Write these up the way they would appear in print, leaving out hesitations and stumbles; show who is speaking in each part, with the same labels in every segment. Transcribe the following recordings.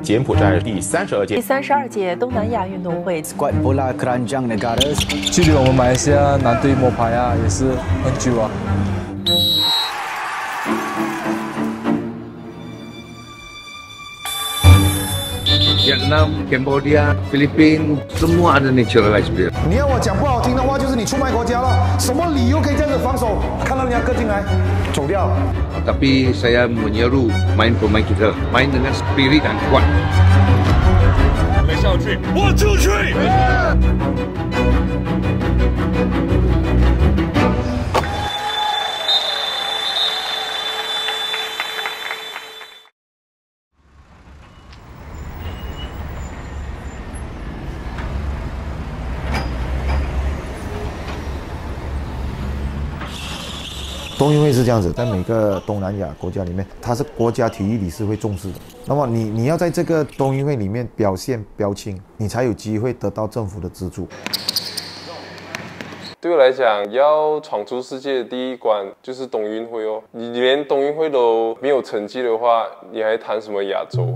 Speaker 1: 柬埔寨第
Speaker 2: 32届东南亚运动会。
Speaker 3: 距离我们马来西亚男队摸牌啊，也是很久啊。
Speaker 4: Vietnam, Cambodia, Philippines, semua ada naturalized player.
Speaker 5: 你要我讲不好听的话，就是你出卖国家了。什么理由可以这样子防守？看到人家割进来，走掉。
Speaker 4: Tapi saya menyeru pemain kita main dengan spirit dan kuat.
Speaker 6: 1, 2, 3.
Speaker 5: 冬运会是这样子，在每个东南亚国家里面，它是国家体育理事会重视的。那么你要在这个冬运会里面表现标青，你才有机会得到政府的资助。
Speaker 7: 对我来讲，要闯出世界的第一关就是冬运会哦。你连冬运会都没有成绩的话，你还谈什么亚洲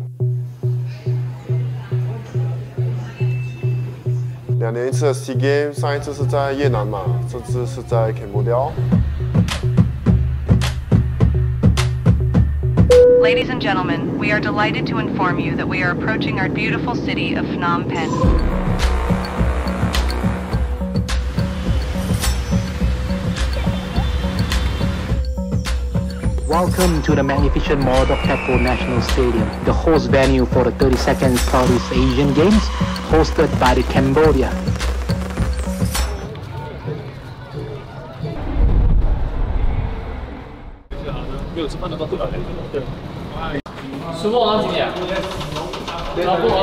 Speaker 8: ？2年一次的 SEA Games， 上一次是在越南嘛，这次是在 Cambodia。
Speaker 9: Ladies and gentlemen, we are delighted to inform you that we are approaching our beautiful city of Phnom Penh.
Speaker 10: Welcome to the magnificent Mall of Tepo National Stadium, the host venue for the 32nd Southeast Asian Games, hosted by the Cambodia.
Speaker 11: 没有吃饭的都不了。对。师傅，我几点？老傅，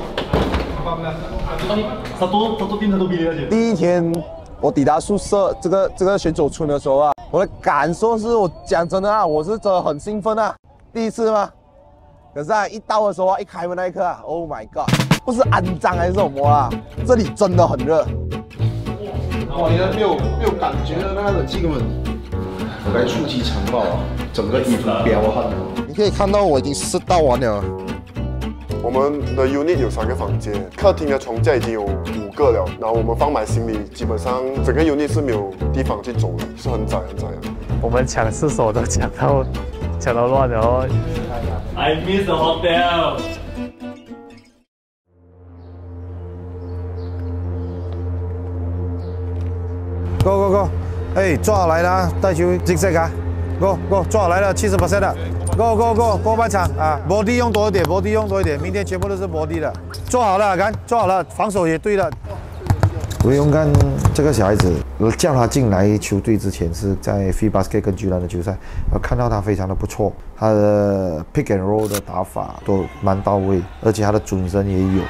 Speaker 12: 第一天我抵达宿舍这个选手村的时候啊，我的感受是我讲真的啊，我是真的很兴奋啊，第一次嘛。可是啊，一到的时候啊，一开门那一刻啊 ，Oh my god， 不是肮脏还是什么啊？这里真的很热。
Speaker 8: 哇，你没有感觉的那个冷气根本。 我该触及肠爆啊！整个衣服飙汗了。
Speaker 12: 你可以看到我已经湿到完了。
Speaker 8: 我们的 unit 有3个房间，客厅的床架已经有5个了。然后我们放满行李，基本上整个 unit 是没有地方去走的，是很窄很窄的。
Speaker 11: 我们抢厕所都抢到乱了哦。I miss the hotel.
Speaker 5: Go go go！ 哎，抓好来了，带球竞赛卡 ，Go Go， 抓好来了，70% 的 ，Go Go Go， 过半场啊 ，body 用多一点 ，body 用多一点，明天全部都是 body 的，做好了，看做好了，防守也对了。韦永干这个小孩子，叫他进来球队之前是在 Free Basket 跟居兰的球赛，我看到他非常的不错，他的 pick and roll 的打法都蛮到位，而且他的准神也有。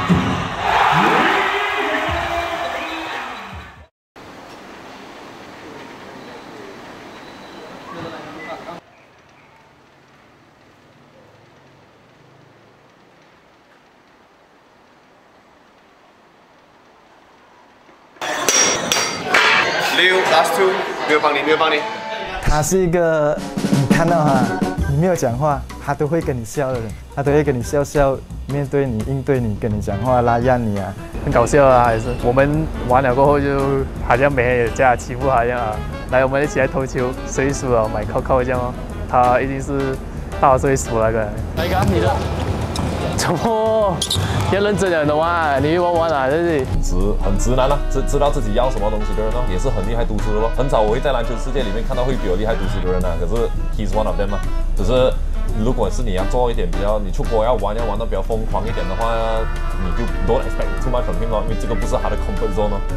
Speaker 8: Last two， 没有帮你。
Speaker 3: 他是一个，你看到他，你没有讲话，他都会跟你笑的人，他都会跟你笑，面对你、应对你、跟你讲话、拉漾你啊，很搞笑啊，还是我们完了过后就好像没人这样欺负他一样啊，来我们一起来投球，谁输了买扣这样哦，他一定是大岁数那个。来一个你的。 怎么要认真点的嘛？你玩啊，这是
Speaker 13: 很直男啊，知道自己要什么东西的人哦，也是很厉害读书的咯。很少我会在篮球世界里面看到会比我厉害读书的人啊。可是 he's one of them 嘛。只是如果是你要做一点比较，你出国要玩到比较疯狂一点的话，你就 don't expect too much from him 咯，因为这个不是他的 comfort zone 哦。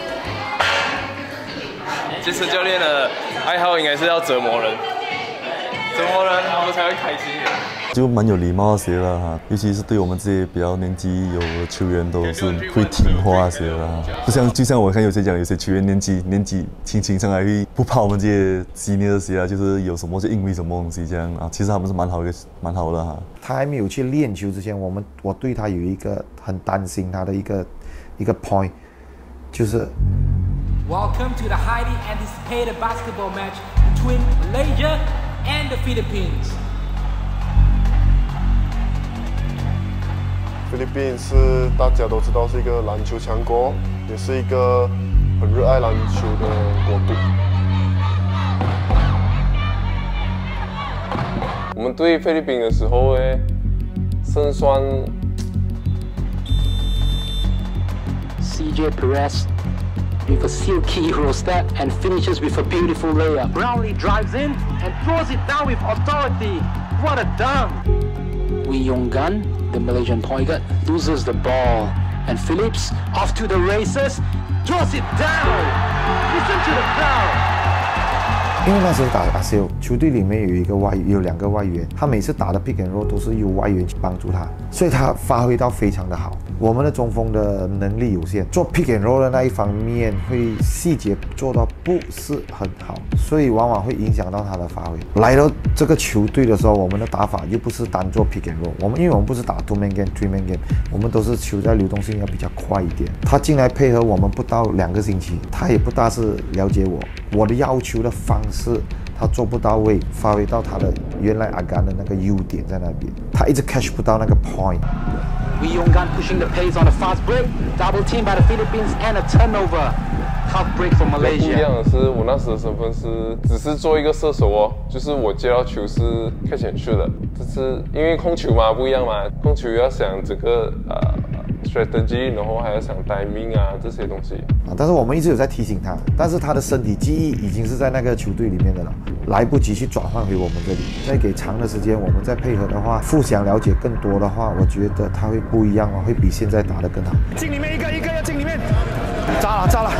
Speaker 7: 这次教练的爱好应该是要折磨人，我们才会开心。
Speaker 14: 就蛮有礼貌些了哈，尤其是对我们这些比较年纪有的球员都是会听话些了哈。就像我看有些讲，有些球员年纪轻上来会不怕我们这些 senior 些啊，就是有什么就因为什么东西这样啊。其实他们是蛮好的哈。他还没有去练球之前，我对他有一个很担心他的一个 point， 就是。
Speaker 15: Welcome to the highly anticipated basketball match between Malaysia and the Philippines.
Speaker 8: 宾是大家都知道是一个篮球强国，也是一个很热爱篮球的国度。
Speaker 7: 我们对菲律宾的时候，胜算。
Speaker 10: CJ Perez with a silky hero step and finishes with a beautiful layup. Brownlee drives in and throws it down with authority. What a dunk! Wee Yong Gun, the Malaysian point guard, loses the ball. And Phillips, off to the races, throws it down! Listen to the crowd!
Speaker 5: 因为那时候打ASEO，球队里面有两个外援，他每次打的 pick and roll 都是由外援去帮助他，所以他发挥到非常的好。我们的中锋的能力有限，做 pick and roll 的那一方面会细节做到不是很好，所以往往会影响到他的发挥。来到这个球队的时候，我们的打法又不是单做 pick and roll， 因为我们不是打 2 man game、3 man game， 我们都是球在流动性要比较快一点。他进来配合我们不到2个星期，他也不大是了解我的要求的方式。他做不到位，发挥到他的原来阿甘的那个优点在那边，他一直 catch 不到那个 point。
Speaker 10: Wee Yong Gun pushing the pace on a fast break, double team by the Philippines and a turnover. Tough break for Malaysia.
Speaker 7: 不一样的是，我那时的身份是只是做一个射手哦，就是我接到球是catch and shoot的，就是因为控球嘛不一样嘛，控球要想整个strategy， 然后还要想 timing 啊这些东西。
Speaker 5: 但是我们一直有在提醒他，但是他的身体记忆已经是在那个球队里面的了，来不及去转换回我们这里。再给长的时间，我们再配合的话，互相了解更多的话，我觉得他会不一样哦，会比现在打得更好。
Speaker 6: 进里面一个要进里面，
Speaker 5: 炸了。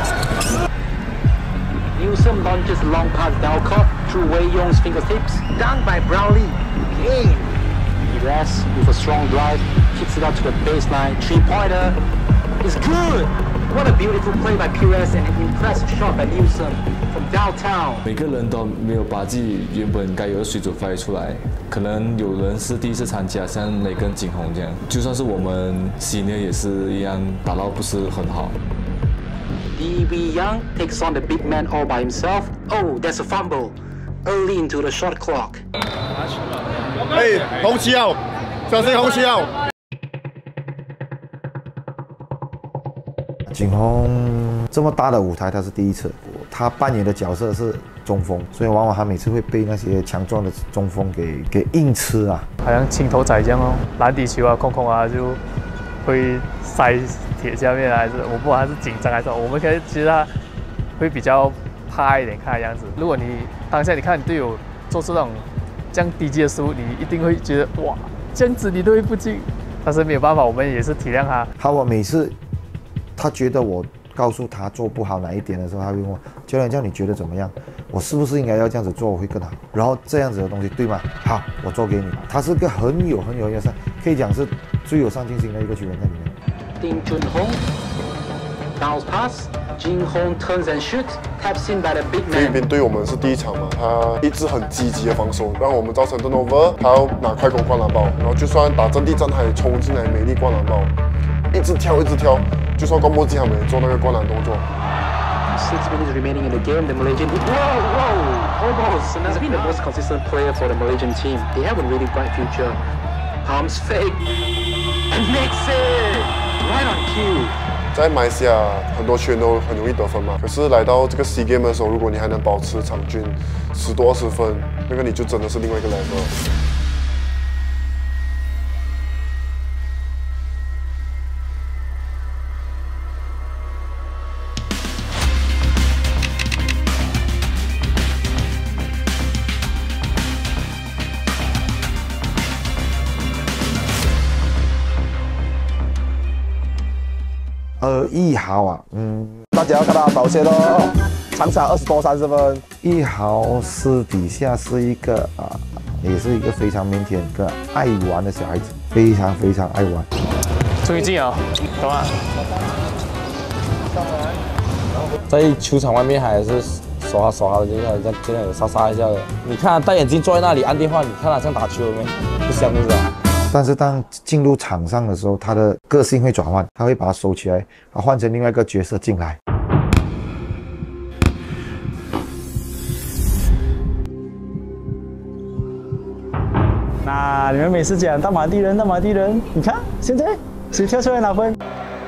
Speaker 10: Newsom launches a long pass down court through Wei Yong's fingertips. Dunked by Brownlee. Again. Perez with a strong drive, kicks it out to the baseline. 3-pointer is good. What a beautiful play by Perez and an impressive shot by Newsom from downtown.
Speaker 1: 每个人都没有把自己原本该有的水准发挥出来，可能有人是第一次参加，像雷根、景洪这样，就算是我们 senior 也是一样，打到不是很好。
Speaker 10: D.B. Young takes on the big man all by himself. Oh, there's a fumble. Early into the shot clock.
Speaker 8: 红旗out，小心红旗out。
Speaker 5: 景洪这么大的舞台，他是第一次，他扮演的角色是中锋，所以往往他每次会被那些强壮的中锋给硬吃啊，
Speaker 11: 好像青头仔这样哦，篮底球啊、空啊就会塞铁下面，还是我不管他是紧张还是我们可以其实他会比较怕一点看的样子。如果你当下你看你队友做出那种这样低级的失误，你一定会觉得哇，这样子你都会不进。但是没有办法，我们也是体谅他。
Speaker 5: 我每次他觉得我告诉他做不好哪一点的时候，他会问我教练，这样你觉得怎么样？我是不是应该要这样子做，我会更好？然后这样子的东西对吗？好，我做给你。他是个很有要上，可以讲是最有上进心的一个球员在里面。
Speaker 10: Ding Junhong bounce pass. Jin Hong turns and shoots, taps in by the big man.
Speaker 8: 菲律宾对我们是第一场嘛，他一直很积极的防守，让我们造成 turnover， 他要拿快攻灌篮包，然后就算打阵地战，他也冲进来美丽灌篮包，一直跳，就算关波机他们也做那个灌篮动作。
Speaker 10: 6 minutes remaining in the game, the Malaysian. Whoa, almost. He's been the most consistent player for the Malaysian team. They have a really bright future. Palms fake and makes it right on cue.
Speaker 8: 在马来西亚很多球员都很容易得分嘛，可是来到这个 SEA Games 的时候，如果你还能保持场均10多20分，那个你就真的是另外一个 level。
Speaker 5: 1豪啊，
Speaker 12: 大家要看他表现哦，场场20多30分。
Speaker 5: 1豪私底下是一个也是一个非常腼腆跟爱玩的小孩子，非常爱玩。
Speaker 11: 终于进了，懂吗？
Speaker 16: 在球场外面还是耍哈的，就这样有杀一下的。你看戴眼镜坐在那里按电话，你看他像打球没？不像是吧？
Speaker 5: 但是当进入场上的时候，他的个性会转换，他会把它收起来，换成另外一个角色进来。
Speaker 17: 那你们每次讲大马地人，你看现在
Speaker 3: 谁跳出来拿分？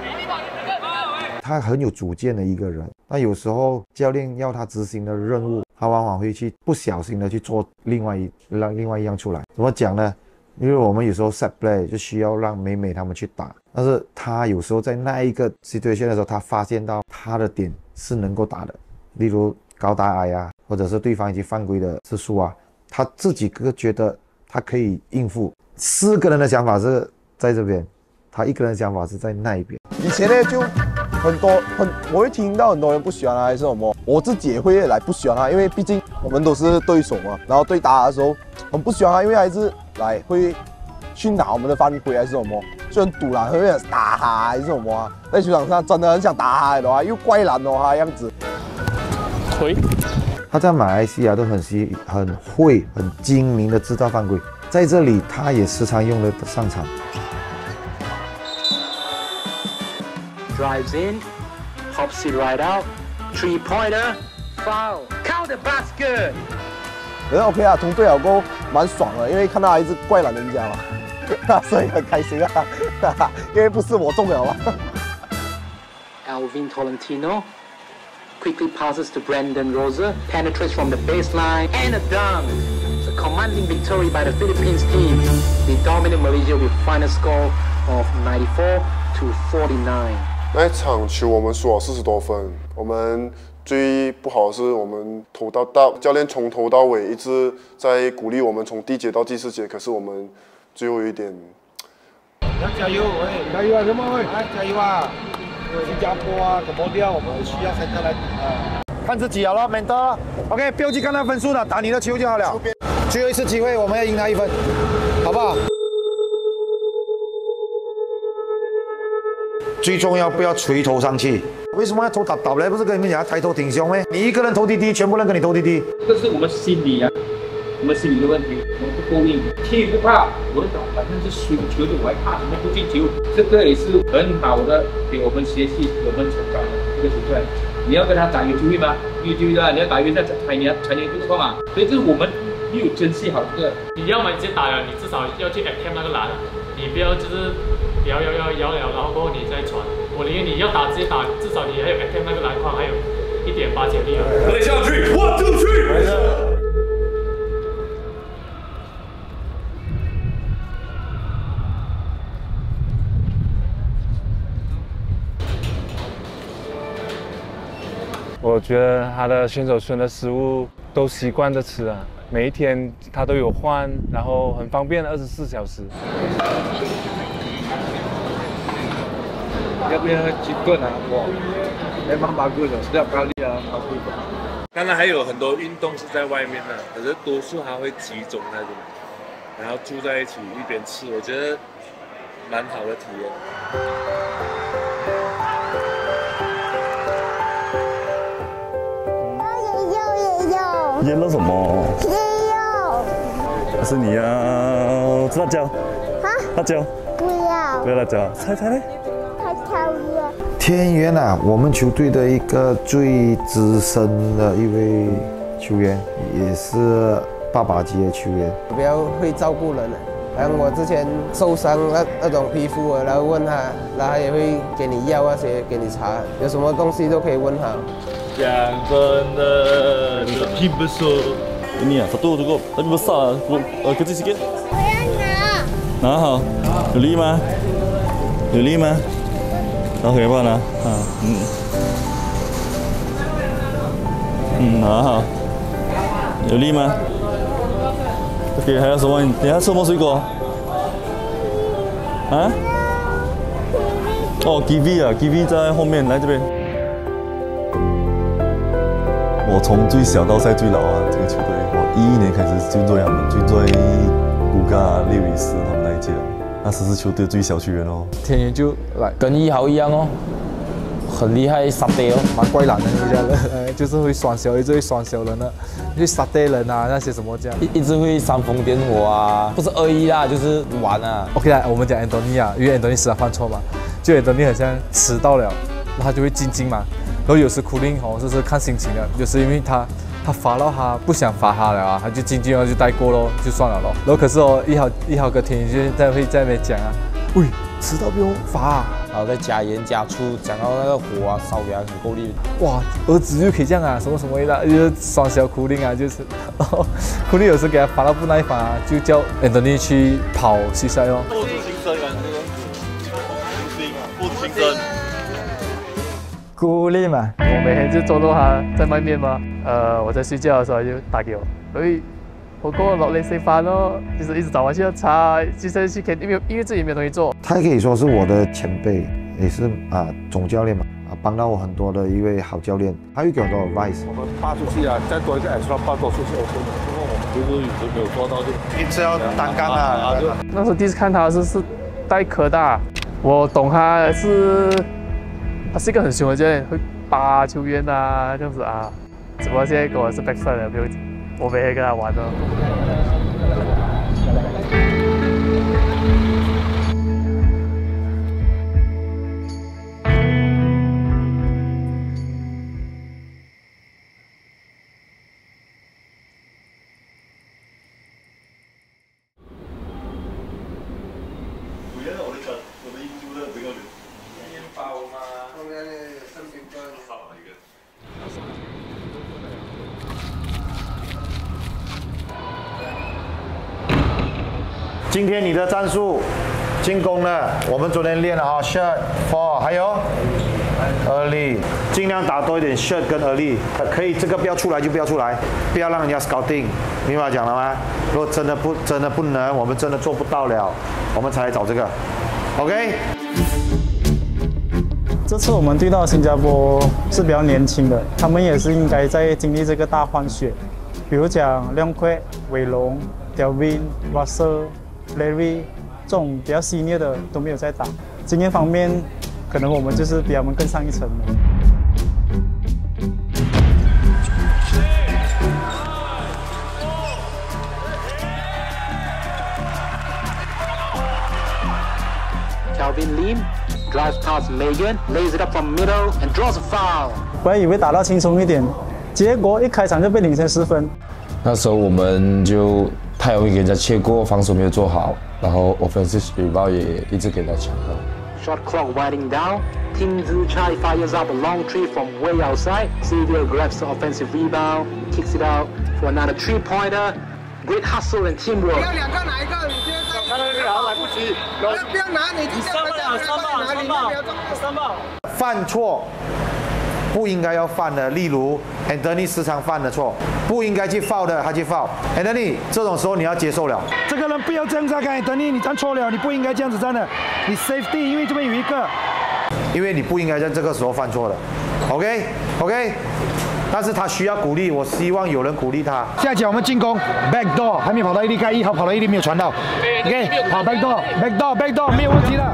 Speaker 5: 他很有主见的一个人，那有时候教练要他执行的任务，他往往会去不小心的去做另外一样出来。怎么讲呢？因为我们有时候 set play 就需要让美美他们去打，但是他有时候在那一个 situation 的时候，他发现到他的点是能够打的，例如高打矮啊，或者是对方已经犯规的次数啊，他自己觉得他可以应付。4个人的想法是在这边，他1个人的想法是在那一边。
Speaker 12: 以前呢就我会听到很多人不喜欢他还是什么，我自己也会来不喜欢他，因为毕竟我们都是对手嘛，然后对打的时候很不喜欢他，因为还是来会去拿我们的犯规还是什么，就很堵啦，会想打他还是什么啊，在球场上真的很想打他的话，又怪懒哦他样子。
Speaker 5: 他在马来西亚都很会、很精明的制造犯规，在这里他也时常用得上场。
Speaker 10: Drives in, hops it right out, 3-pointer, foul, count the basket.
Speaker 12: 可是 OK 啊，同队好过蛮爽的，因为看到他一直怪懒人家嘛，所以很开心啊，因为不是我中了嘛。
Speaker 10: Alvin Tolentino quickly passes to Brandon Rosa, penetrates from the baseline, and a dunk. It's a commanding victory by the Philippines team. They dominate Malaysia with final score of 94-49.
Speaker 8: 那一场球我们输了40多分，我们最不好的是我们投到大，教练从头到尾一直在鼓励我们从第1节到第4节，可是我们最后有一点。
Speaker 6: 要加油，喂，加油啊，什么喂？加油啊！新加坡啊，怎么掉？我们需要3个来顶啊！看自己好了 ，mental。OK， 不要去看他分数了，打你的球就好了。最后一次机会，我们要赢他1分，好不好？最重要不要垂头丧气。为什么要头倒呢？不是跟你们讲抬头挺胸咩？你1个人投滴滴，全部人跟你投滴滴。
Speaker 17: 这个是我们心理啊，我们心理的问题，我们不够硬，踢不怕，我的反正是输球的，我还怕什么不进球？这个也是很好的给我们学习，我们成长的一个球队。你要跟他打有机会吗？有机会的，你要打约赛才年不错嘛。所以这是我们没有珍惜好这个。
Speaker 11: 你要么直接打了，你至少要去 attempt 那个篮，你不要就是摇了，然后过后你再传。我宁愿你要打直接打，至少你还有 attempt 那个篮筐，还有1.8潜力啊。
Speaker 6: 来下去 ，1 2 3。
Speaker 18: 我觉得他的选手村的食物都习惯着吃啊，每一天他都有换，然后很方便24小时。
Speaker 17: 要不要鸡盾啊？蛮bagus的，setiap kali啊，bagus。
Speaker 19: 当然还有很多运动是在外面的，可是多数还会集中那种，然后住在一起一边吃，我觉得蛮好的体验。
Speaker 14: 腌了什么？
Speaker 20: 也有。
Speaker 14: 那是你要吃辣椒？
Speaker 20: 啊？
Speaker 14: 辣椒？
Speaker 20: 不要。
Speaker 14: 不要辣椒？猜嘞？
Speaker 20: 太讨厌。
Speaker 5: 天元啊，我们球队的一个最资深的一位球员，也是爸爸级的球员。
Speaker 21: 比较会照顾人的。然后我之前受伤那种皮肤，然后问他，然后他也会给你药那些，给你查，有什么东西都可以问他。
Speaker 19: 讲真的，lebih besar.
Speaker 14: Ini ya, satu cukup. Tapi besar. Kecil sikit.
Speaker 20: 我要拿。
Speaker 14: 拿好，有力吗？有力吗？然后可以帮拿啊，拿好，有力吗 ？OK， 还有什么？你还吃什么水果？啊？哦 ，kiwi 啊 ，kiwi 在后面，来这边。我从最小到现在最老啊，这个球队，我11年开始就做他们，就做古嘎、列维斯他们那一届，那时是球队最小球员哦。
Speaker 3: 天元就来
Speaker 16: 跟1豪一样哦，很厉害，杀队哦，
Speaker 3: 蛮怪懒的那个，就是会双小，一直会双小人的，会杀队人啊那些什么这样，
Speaker 16: 一直会煽风点火啊，不是恶意啦，就是玩啊。
Speaker 3: OK 啦，我们讲安东尼啊，因为安东尼时常犯错嘛，就安东尼好像迟到了，然后他就会静嘛。然后有时哭令哦，就是看心情的，就是因为他罚到他不想罚他了啊，他就静然后就带过咯，就算了咯。然后可是哦，一豪跟天宇就会在那边讲啊，喂， 吃到不用罚，
Speaker 16: 然后再加盐加醋，讲到那个火啊烧给它很够力。
Speaker 3: 哇，儿子就可以这样啊，什么什么的，就是双小苦令啊，就是苦令有时给他罚到不耐烦啊，就叫 Anthony 去跑西塞哦。
Speaker 2: 父子情深啊，这个父子情深。
Speaker 3: 苦令嘛，
Speaker 11: 我每天就捉到他在卖面嘛，我在睡觉的时候就打给我，我跟我落嚟食飯咯，就是一直找我去喝茶，就是去看，因为自己没有东西做。
Speaker 6: 他可以说是我的前辈，也是总教练嘛，帮到我很多的一位好教练，他会给我很多 advice。
Speaker 2: 我们扒出去啊，再多一个 extra 扒多出去 OK 的，因为我们就是一直没有做到就。
Speaker 6: 一直要单杠啊！
Speaker 11: 那时候第一次看他是带科大，我懂他是一个很凶的教练，会扒球员啊这样子啊，只不过现在跟我是 backside 的，不用紧。我每天跟他玩的。
Speaker 6: 今天你的战术进攻呢，我们昨天练了哈 ，shot for 还有 early， 尽量打多一点 shot 跟 early， 可以这个不要出来就不要出来，不要让人家 scouting， 明白讲了吗？如果真的不能，我们真的做不到了，我们才来找这个 ，OK？
Speaker 22: 这次我们对到新加坡是比较年轻的，他们也是应该在经历这个大换血，比如讲亮奎、伟龙、Delvin、Russell、Larry 这种比较 senior 的都没有在打，经验方面可能我们就是比他们更上一层的。
Speaker 10: Calvin Lim drives past Megan, lays it up from middle and draws a foul.
Speaker 22: 本来以为打到轻松一点，结果一开场就被领先10分。
Speaker 16: 那时候我们就太容易给人家切过，防守没有做好，然后 offensive rebound 也一直给人家抢到。
Speaker 10: Shot clock winding down. Tim Zichai fires up a long three from way outside. Xavier grabs the offensive rebound, kicks it out for another three-pointer. Great hustle and teamwork.
Speaker 20: 不要两个哪一个？你现在
Speaker 2: 看到那个来不及，
Speaker 20: 不要拿，你就三棒。
Speaker 6: 犯错不应该要犯的，例如 Anthony 时常犯的错，不应该去 foul 的，他去 foul。Anthony 这种时候你要接受了。
Speaker 5: 这个人不要这样子啊，Anthony 你站错了，你不应该这样子站的，你 safety， 因为这边有一个。
Speaker 6: 因为你不应该在这个时候犯错的 ，OK， 但是他需要鼓励，我希望有人鼓励他。
Speaker 5: 下一脚我们进攻 ，back door 还没跑到1粒盖1号跑到1粒没有传到 ，OK， 好 back door 没有问题的。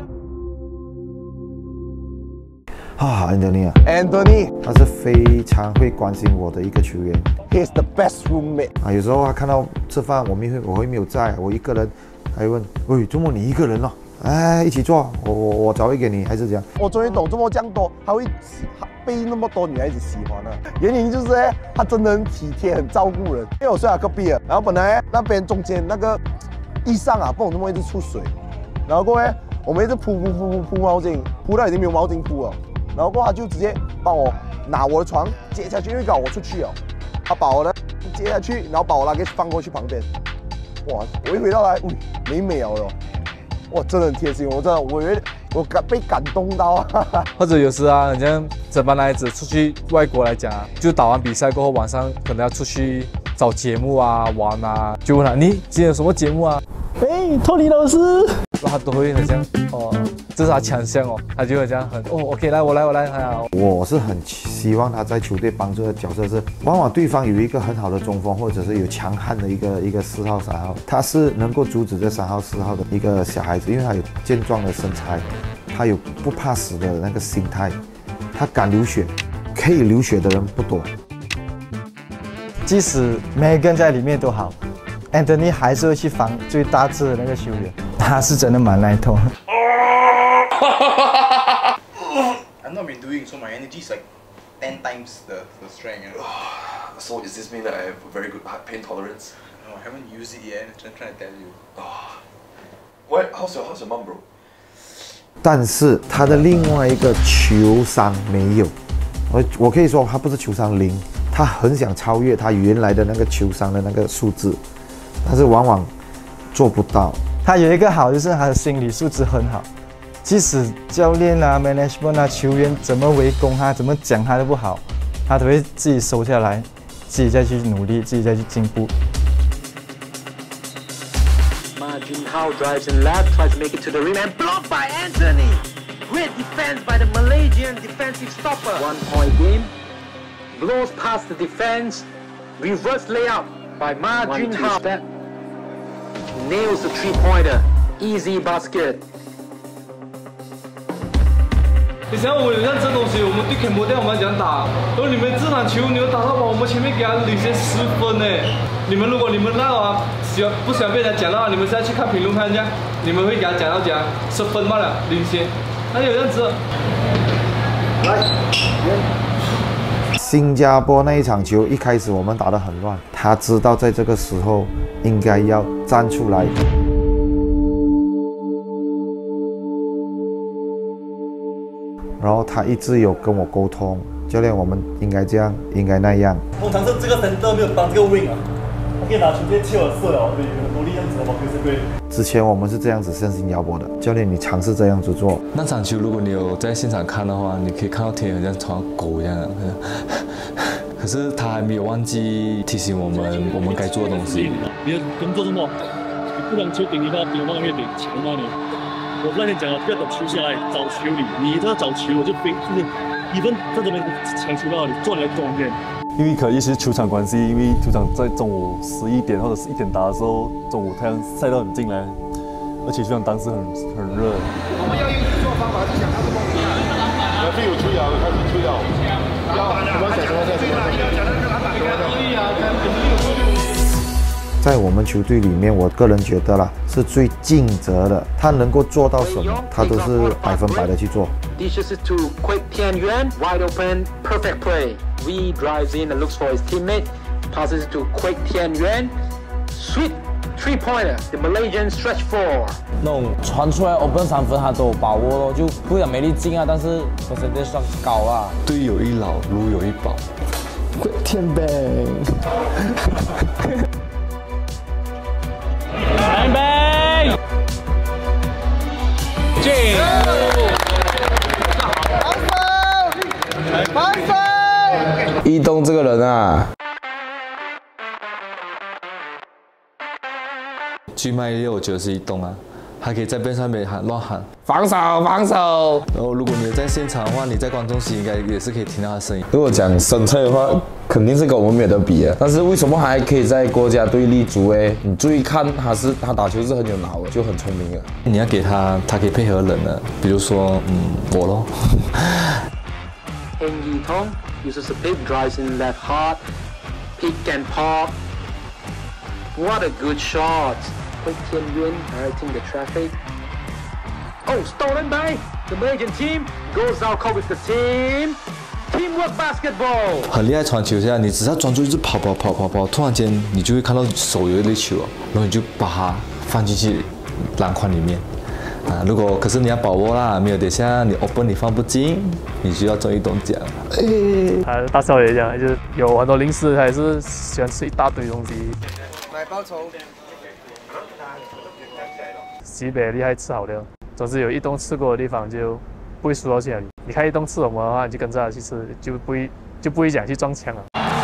Speaker 6: Anthony 他是非常会关心我的一个球员
Speaker 12: ，He's the best roommate。
Speaker 6: 有时候他看到吃饭我会没有在，我一个人，他会问，喂，周末你一个人哦？哎，一起做，我早会给你，还是这样。
Speaker 12: 我终于懂这么这样多，他会被那么多女孩子喜欢了。原因就是他真的很体贴，很照顾人。因为我睡他隔壁了，然后本来那边中间那个地上啊，不懂怎么一直出水，然后过后我们一直铺毛巾，铺到已经没有毛巾铺了，然后过后他就直接帮我拿我的床接下去，因为搞我出去了，他把我的接下去，然后把我那个放过去旁边。哇，我一回到来，美了。哇，真的很贴心，我被感动到啊！
Speaker 3: 或者有时啊，人家这帮男孩子出去外国来讲啊，就打完比赛过后，晚上可能要出去找节目啊、玩啊，就问他你今天有什么节目啊？托尼老师，他都会很像这是他强项哦，他就会这样OK， 来我来，
Speaker 6: 我是很希望他在球队帮助的角色是，往往对方有一个很好的中锋，或者是有强悍的一个4号3号，他是能够阻止这3号4号的一个小孩子，因为他有健壮的身材，他有不怕死的那个心态，他敢流血，可以流血的人不多。
Speaker 3: 即使Megan在里面都好，Anthony 还是会去防最大只的那个球员，他是真的蛮耐痛。
Speaker 23: I've not been doing, so my energy is like 10 times the strength. You know?
Speaker 13: So does this mean that I have a very good pain tolerance?
Speaker 23: No, I haven't used it yet. I'm trying to tell you.
Speaker 13: What? How's your mom, bro?
Speaker 5: 但是他的另外一个球商没有，我可以说他不是球商0，他很想超越他原来的那个球商的那个数字，但是往往做不到。
Speaker 3: 他有一个好就是他的心理素质很好，即使教练啊、management 啊、球员怎么围攻他、怎么讲他都不好，他都会自己收下来，自己再去努力，自己再去进步。
Speaker 10: Junhao drives in left, tries to make it to the rim and blocked by Anthony. Great defense by the Malaysian defensive stopper. 1 point game. Blows past the defense. Reverse layup by Ma Junhao. Nails the 3-pointer. Easy basket.
Speaker 4: 你想我们这东西，我们对 Cambodia 我们讲打，如果你们这场球你们打到我们前面给他领先10分呢，你们如果你们那啊不喜欢被人家讲的话，你们现在去看评论看一下，你们会给他讲到讲10分罢了领先，哪有这样子？来，
Speaker 5: 新加坡那一场球一开始我们打得很乱，他知道在这个时候应该要站出来。然后他一直有跟我沟通，教练，我们应该这样，应该那样。
Speaker 14: 通常是这个 center 没有当这个 wing 啊，他可以拿球直接切我射了，对，有很多力这样子的嘛，对。
Speaker 5: 之前我们是这样子上新加坡的，教练你尝试这样子做。
Speaker 1: 那场球如果你有在现场看的话，你可以看到天好像像狗一样的，可是他还没有忘记提醒我们该做的东西。
Speaker 9: 你的工作是什么？你不能球顶一个，顶往那边顶，强吗你？我那天讲了，不要等球下来找球你要找球我就飞，就是一分在这边抢球到你做你的重点。
Speaker 14: 因为可能是球场关系，因为球场在中午11点或者是1点打的时候，中午太阳晒到很进来，而且球场当时很热。
Speaker 6: 我们要用制作方法去想它的东西啊。要是有吹摇，开始吹摇，要什么想什么在什么。
Speaker 5: 在我们球队里面，我个人觉得啦，是最尽责的。他能够做到什么，他都是100%的去做。
Speaker 10: Dishes it to Quek Tian Yuan, wide open, perfect play. Wee drives in and looks for his teammate, passes it to Quek Tian Yuan. Sweet 3-pointer, the Malaysian stretch 4.
Speaker 16: 那种传出来 open 3分他都有把握咯，就不讲没力进啊，但是 percentage 算高啊。
Speaker 1: 队有一老，如有一宝。
Speaker 3: Quek Tian Bang。
Speaker 9: 来呗！进！
Speaker 21: 防守！一东这个人啊
Speaker 1: ，G-6我觉得是一动啊，还可以在边上面乱喊
Speaker 21: 防守防守。
Speaker 1: 然后如果你在现场的话，你在观众席应该也是可以听到他的声音。
Speaker 21: 如果讲身材的话，肯定是跟我们没有得比的。但是为什么还可以在国家队立足？你注意看，他打球是很有脑的，就很聪明的。
Speaker 1: 你要给他可以配合人的，比如说我咯。
Speaker 10: Heng Yitong uses a big drives in left heart, pick and pop. What a good shot! Quek Tian Yuan directing the traffic. Oh, stolen by the Malaysian team. Goes out court with the team. Teamwork basketball.
Speaker 1: 很厉害传球下，你只要专注一直跑，突然间你就会看到手有一粒球，然后你就把它放进去篮筐里面。可是你要把握啦，没有等下你 open 你放不进，你就要做一动奖。
Speaker 11: 他大少爷讲，就是有很多零食，他也是喜欢吃一大堆东西。
Speaker 21: 买报酬。
Speaker 11: 西北厉害吃好料，总之有一东吃过的地方就不会输到去哪里。你看一东吃什么的话，你就跟着他去吃，就不会讲去撞墙了。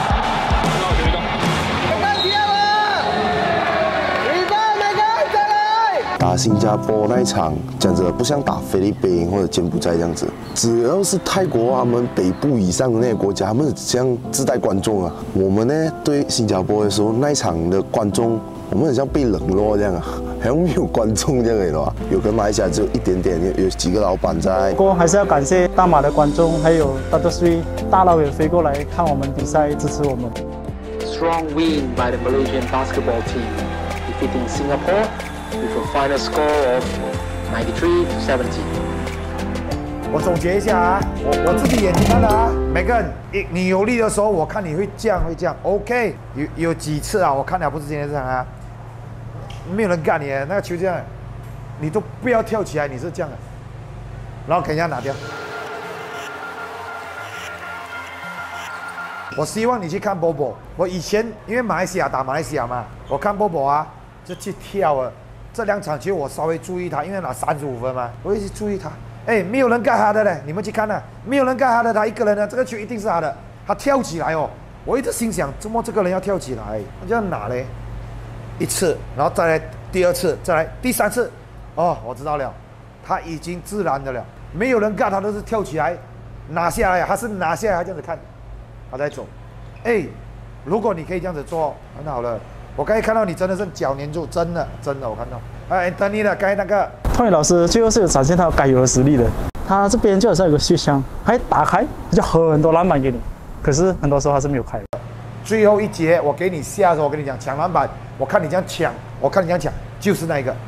Speaker 12: 打新加坡那一场，讲真的不像打菲律宾或者柬埔寨这样子。只要是泰国他们北部以上的那些国家，他们这样自带观众啊。我们呢对新加坡的时候，那一场的观众，我们很像被冷落这样啊，好像没有观众这样的话。有跟马来西亚只有一点点，有几个老板在。
Speaker 22: 不过还是要感谢大马的观众，还有大多数大老远飞过来看我们比赛，支持我们。
Speaker 10: Strong win by the Malaysian basketball team, defeating Singapore with a final score of 93-70.
Speaker 6: 我总结一下啊，我自己眼睛看的啊，每个人你有力的时候，我看你会这样 ，OK， 有几次啊，我看了不是今天这场啊，没有人干你，那个球这样，你都不要跳起来，你是这样的，
Speaker 5: 然后给人家拿掉。我希望你去看波波。我以前因为马来西亚打马来西亚嘛，我看波波啊就去跳了。这2场球我稍微注意他，因为拿35分嘛，我一直注意他。哎，没有人盖他的嘞，你们去看啊，没有人盖他的，他一个人呢，这个球一定是他的。他跳起来哦，我一直心想，怎么这个人要跳起来？他这样拿嘞，1次，然后再来第2次，再来第3次。哦，我知道了，他已经自然的了，没有人盖他都是跳起来拿下来，他是拿下来，他这样子看，他在走。哎，如果你可以这样子做，很好了。我刚才看到你真的是脚黏住，真的我看到。哎，Anthony 的刚才那个
Speaker 22: Tony 老师最后是有展现他该有的实力的。他这边就好像有个血箱，他一打开就很多篮板给你，可是很多时候他是没有开的。
Speaker 5: 最后一节我给你下的时候，我跟你讲抢篮板，我看你这样抢，我看你这样抢，就是那一个。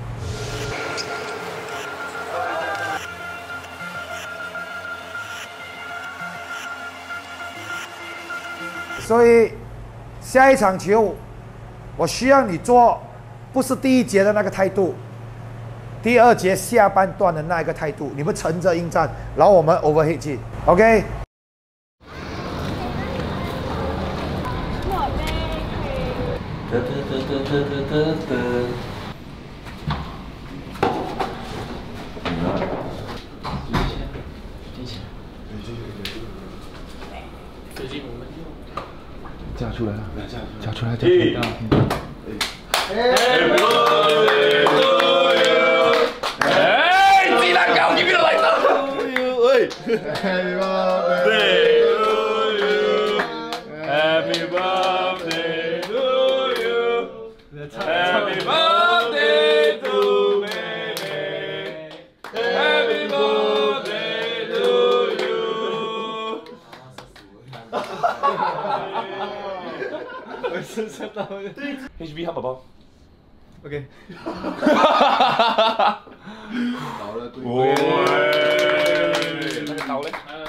Speaker 5: 所以下一场球，我需要你做，不是第1节的那个态度，第2节下半段的那一个态度，你们沉着应战，然后我们 overhead 去 ，OK？
Speaker 1: 加出来了，加出来，
Speaker 2: 哎，鸡蛋糕，你别来了。Happy birthday to you, Happy birthday to you, Happy birthday to baby, Happy birthday to you。
Speaker 4: 我是想到
Speaker 13: HB 汉堡包。
Speaker 4: OK。
Speaker 2: 倒了，
Speaker 13: 喂，那个刀嘞？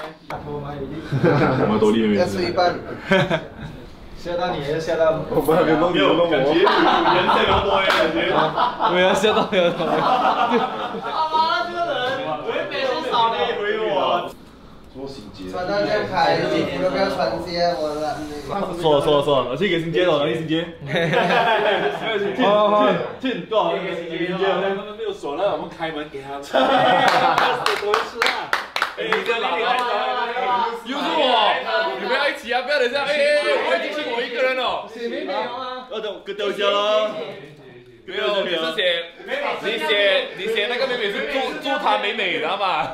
Speaker 2: 我们多厉害！
Speaker 21: 要吃一半。
Speaker 3: 吓到你，也吓到
Speaker 2: 我们还没弄你，我弄我。感觉颜色有多呀，感觉。
Speaker 4: 我要吓到你了。
Speaker 20: 好吧，这个人，我也没很少呢。
Speaker 2: 回我。做新杰。
Speaker 21: 穿到这样开，衣服都不要穿些，我懒得。
Speaker 4: 说，我去给新杰了，哪里新杰？好，进，多少？新杰，
Speaker 2: 他们没有锁了，我们开门给他们。
Speaker 20: 多一次啊！
Speaker 2: 哎，你这哪里来的？又是我，你们要一起啊！不要等一下，哎，我已经是我一个人了。
Speaker 20: 写妹妹吗？
Speaker 2: 跟等一下了。没有，你是写那个妹妹是祝她美美，知道吗？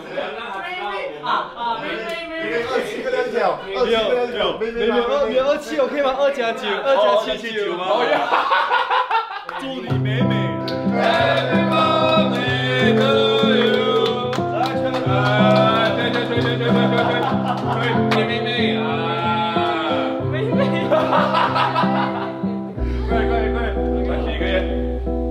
Speaker 21: 2个2条，2个2条，
Speaker 4: 没有27 OK 吗？2+9，2+7，9吗？
Speaker 2: 祝你美美。Happy birthday to you。对，妹妹啊，妹妹。快，来许一个愿。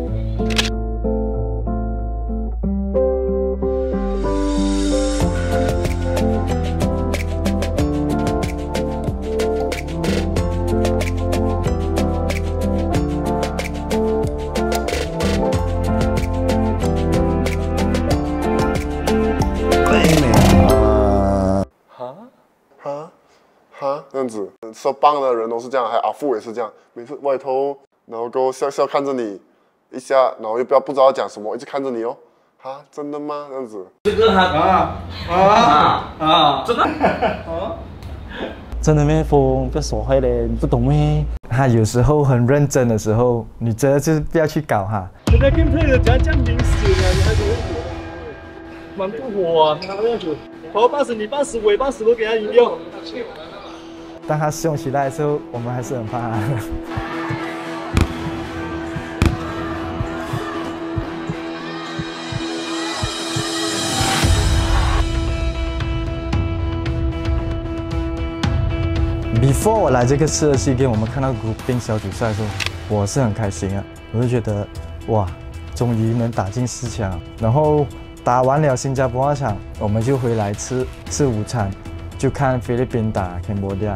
Speaker 7: 这样子，受棒的人都是这样，还有阿富也是这样，每次歪头，然后给我笑笑看着你一下，然后又不知道讲什么，一直看着你哦，哈，真的吗？这样子。
Speaker 17: 这个他真的
Speaker 22: 真的咩？风不要说坏嘞，你不懂咩？
Speaker 3: 他有时候很认真的时候，你真的就是不要去搞他。
Speaker 9: 人家 gameplay 的这样明显啊，你还怎么蛮不火啊？他那样子，跑80你80，尾80都给他赢掉。
Speaker 3: 当他凶起来的时候，我们还是很怕他。Before 我来这个次的 SEA Games，我们看到 Grouping 小组赛的时候，我是很开心啊，我就觉得哇，终于能打进4强。然后打完了新加坡那场，我们就回来吃午餐，就看菲律宾打 Cambodia。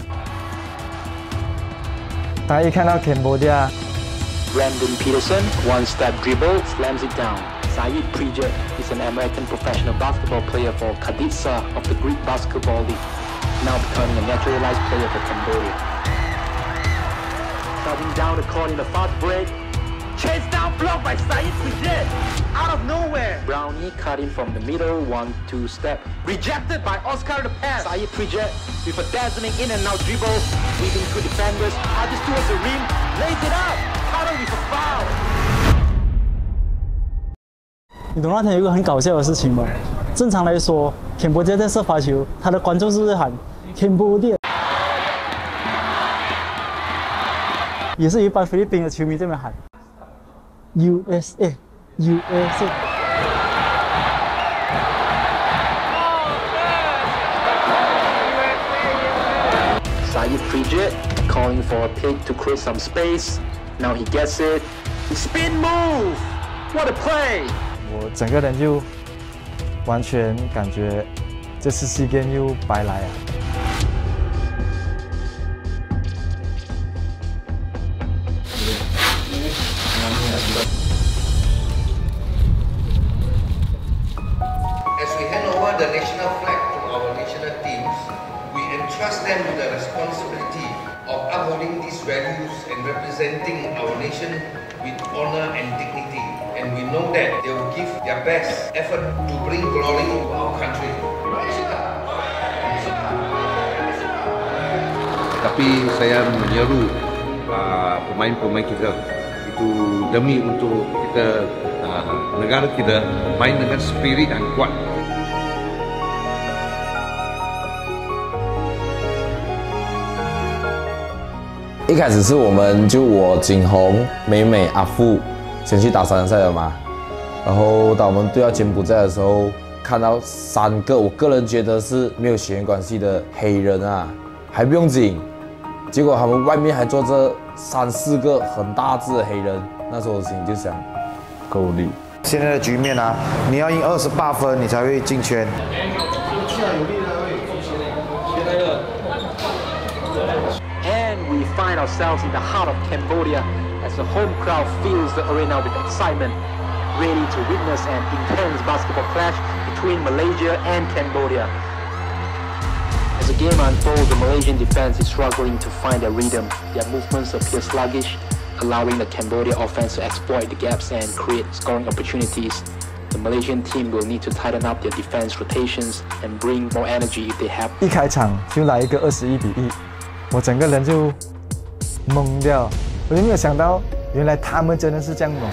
Speaker 3: 大家一看到 Cambodia，
Speaker 10: Brandon Peterson, one step dribble, slams it down. Saeed Prijat is an American professional basketball player for Kaditsa of the Greek Basketball League, now becoming a naturalized player for Cambodia. Cutting down the court in the fast break. Chase down block by Saeed Prijat. Out of nowhere. Brownie cut in from the middle, 1-2 step. Rejected by Oscar the pass. Saeed Prijat with a dazzling in and out dribble, weaving through defenders, charges towards the rim, lays it up, counter with a foul.
Speaker 22: 你懂那天有一个很搞笑的事情吗？正常来说，Cambodia在射罚球，他的观众是不是喊 Cambodia？ 也是有一班菲律宾的球迷这边喊 USA USA。
Speaker 10: Saeed Prijat calling for a pick to create some space. Now he gets it. The spin move. What a play!
Speaker 3: 我整个人就完全感觉这次SEA Games又白来啊。
Speaker 8: As we hand over the national flag to our national teams, we entrust them with the responsibility of upholding these values and representing our nation with honor and dignity. And we know that they will give their best effort to bring glory to our country.
Speaker 15: Tapi saya menyeru pemain-pemain kita itu demi untuk kita negara kita main dengan spirit yang kuat.
Speaker 16: 一开始是我景宏、美美、阿富先去打3人赛了嘛，然后当我们对到柬埔寨的时候，看到3个我个人觉得是没有血缘关系的黑人啊，还不用紧，结果他们外面还坐着3、4个很大只的黑人，那时候我心里就想，够力。
Speaker 6: 现在的局面啊，你要赢28分，你才会进圈。
Speaker 10: And we find ourselves in the heart of Cambodia as the home crowd fills the arena with excitement, ready to witness an intense basketball clash between Malaysia and Cambodia. As the game unfolds, the Malaysian defense is struggling to find their rhythm. Their movements appear sluggish, allowing the Cambodia offense to exploit the gaps and create scoring opportunities. The Malaysian team will need to tighten up their defense rotations and bring more energy if they have.
Speaker 3: 一开场就来一个21比1，我整个人就懵掉，我就没有想到，原来他们真的是这样猛。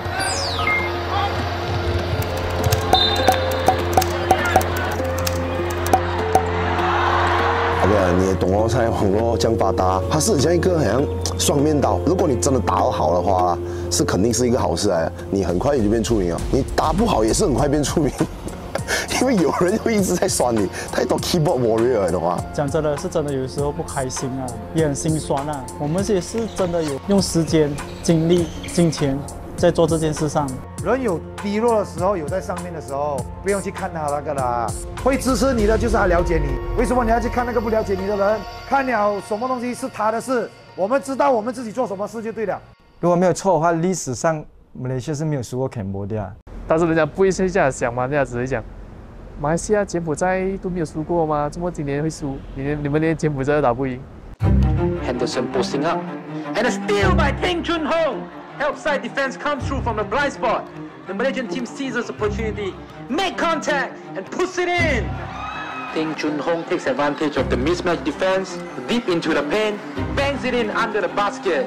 Speaker 12: 你也懂哦，现在网络这样发达，它是很像一个好像双面刀。如果你真的打得好的话，是肯定是一个好事来的，你很快也就变出名了。你打不好也是很快变出名，因为有人会一直在酸你，太多 keyboard warrior 的话。
Speaker 22: 讲真的，是真的有时候不开心啊，也很心酸啊。我们也是真的有用时间、精力、金钱在做这件事上。
Speaker 6: 人有低落的时候，有在上面的时候，不用去看他那个啦。会支持你的就是他了解你。为什么你要去看那个不了解你的人？看了什么东西是他的事，我们知道我们自己做什么事就对了。
Speaker 3: 如果没有错的话，历史上马来西亚是没有输过Cambodia。
Speaker 11: 但是人家不会是这样想嘛，人家只会讲，马来西亚、柬埔寨都没有输过吗？怎么今年会输？你们连柬埔寨都打不赢。
Speaker 10: Henderson posting up, and a steal by Ting Junho. Help side defense comes through from the blind spot. The Malaysian team seizes the opportunity, make contact, and puts it in. Ting Junho takes advantage of the mismatched defense, deep into the paint, bangs it in under the basket.